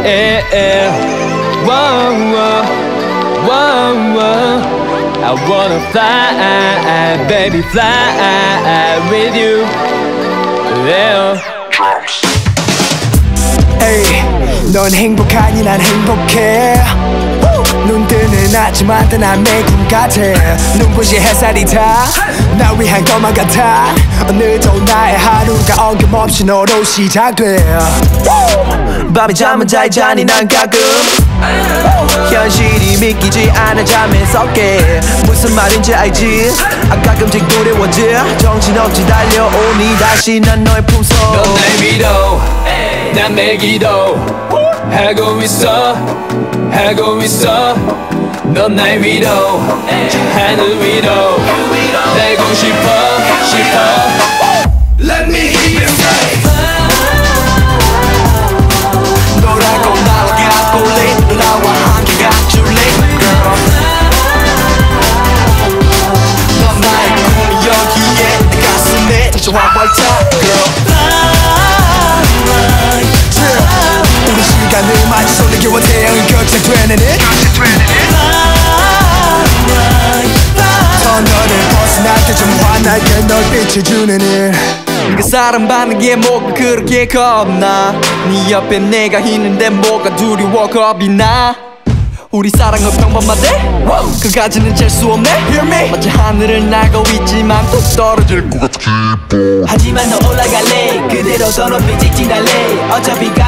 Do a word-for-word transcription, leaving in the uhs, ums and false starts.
yeah, yeah. Whoa, whoa, whoa, whoa. I wanna fly, baby, fly with you. Yeah. E이, 넌 행복하니 난 행복해. 눈 뜨는 아침마다 난 매군 같아. 눈부신 햇살이 다 나 위한 것만 같아. 오늘도 나의 하루가 어김없이 너로 시작돼. 밤에 잠은 잘 자니 난 가끔 현실이 믿기지 않아 잠에서 깨. 무슨 말인지 알지? 아 가끔씩 두려워져. 정신없이 달려오니 다시 난 너의 품속. 넌 날 믿어 난 매일 기도 하고 있어 하고 있어. 넌 날 위로 하늘 위로 날고 싶어 싶어. Let me hear you say 너라고 날아가 볼래. 나와 함께 가줄래 girl. 넌 나의 꿈이 여기에 내 가슴에 다시 활짝 girl. 우리 시간을 맞춰 내게와 태양이 교체되는 it. 터널을 벗어날 때 좀 환하게 널 비춰주는 it. 그 사랑받는 게 뭐가 그렇게 겁나. 네 옆에 내가 있는데 뭐가 두려워 겁이 나. 우리 사랑은 평범하대 그까지는 잴 수 없네. Hear me? 마치 하늘을 날고 있지만 또 떨어질 것 같아. 하지만 너 올라갈래 그대로 더 높이 직진할래. 어차피